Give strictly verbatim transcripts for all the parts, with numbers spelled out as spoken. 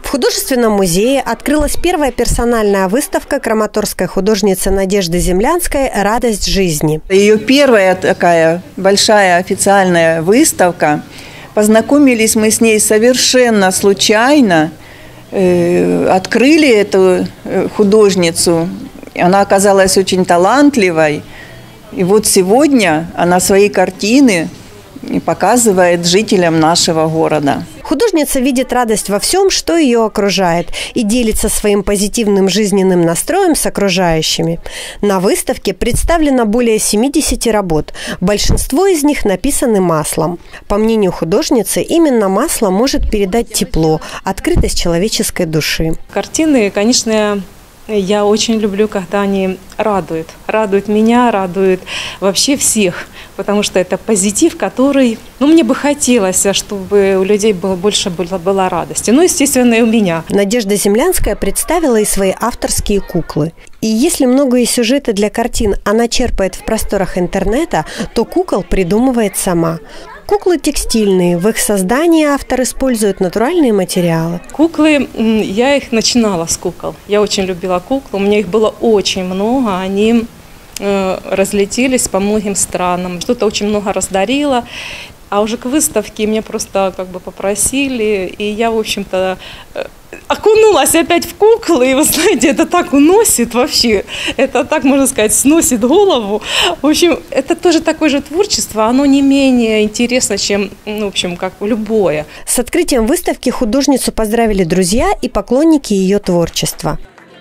художественном музее открылась первая персональная выставка краматорской художницы Надежды Землянской «Радость жизни». Ее первая такая большая официальная выставка. Познакомились мы с ней совершенно случайно. Открыли эту художницу. Она оказалась очень талантливой. И вот сегодня она свои картины показывает жителям нашего города. Художница видит радость во всем, что ее окружает, и делится своим позитивным жизненным настроем с окружающими. На выставке представлено более семидесяти работ. Большинство из них написаны маслом. По мнению художницы, именно масло может передать тепло, открытость человеческой души. Картины, конечно, я очень люблю, когда они радуют. Радуют меня, радуют вообще всех. Потому что это позитив, который, ну, мне бы хотелось, чтобы у людей было, больше было, была радости. Ну, естественно, и у меня. Надежда Землянская представила и свои авторские куклы. И если многое сюжеты для картин она черпает в просторах интернета, то кукол придумывает сама. Куклы текстильные. В их создании автор использует натуральные материалы. Куклы, я их начинала с кукол. Я очень любила куклы. У меня их было очень много. Они разлетелись по многим странам. Что-то очень много раздарила. А уже к выставке меня просто как бы попросили. И я, в общем-то, окунулась опять в куклы. И вы знаете, это так уносит вообще. Это так, можно сказать, сносит голову. В общем, это тоже такое же творчество. Оно не менее интересно, чем, ну, в общем, как любое. С открытием выставки художницу поздравили друзья и поклонники ее творчества.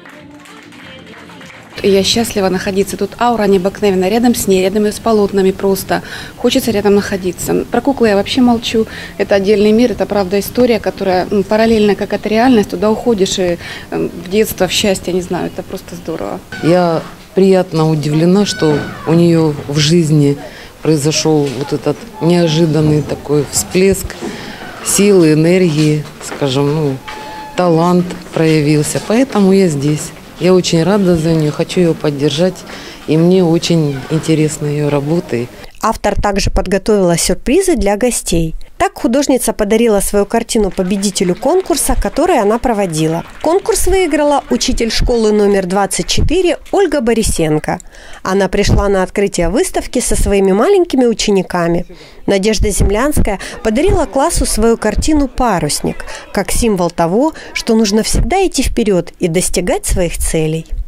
Я счастлива находиться. Тут аура необыкновенная. Рядом с ней, рядом с полотнами просто. Хочется рядом находиться. Про куклы я вообще молчу. Это отдельный мир, это правда история, которая ну, параллельно как это реальность. Туда уходишь и э, в детство, в счастье, не знаю, это просто здорово. Я приятно удивлена, что у нее в жизни произошел вот этот неожиданный такой всплеск силы, энергии, скажем, ну, талант проявился. Поэтому я здесь. Я очень рада за нее, хочу ее поддержать, и мне очень интересны ее работы. Автор также подготовила сюрпризы для гостей. Так художница подарила свою картину победителю конкурса, который она проводила. Конкурс выиграла учитель школы номер двадцать четыре Ольга Борисенко. Она пришла на открытие выставки со своими маленькими учениками. Надежда Землянская подарила классу свою картину «Парусник» как символ того, что нужно всегда идти вперед и достигать своих целей.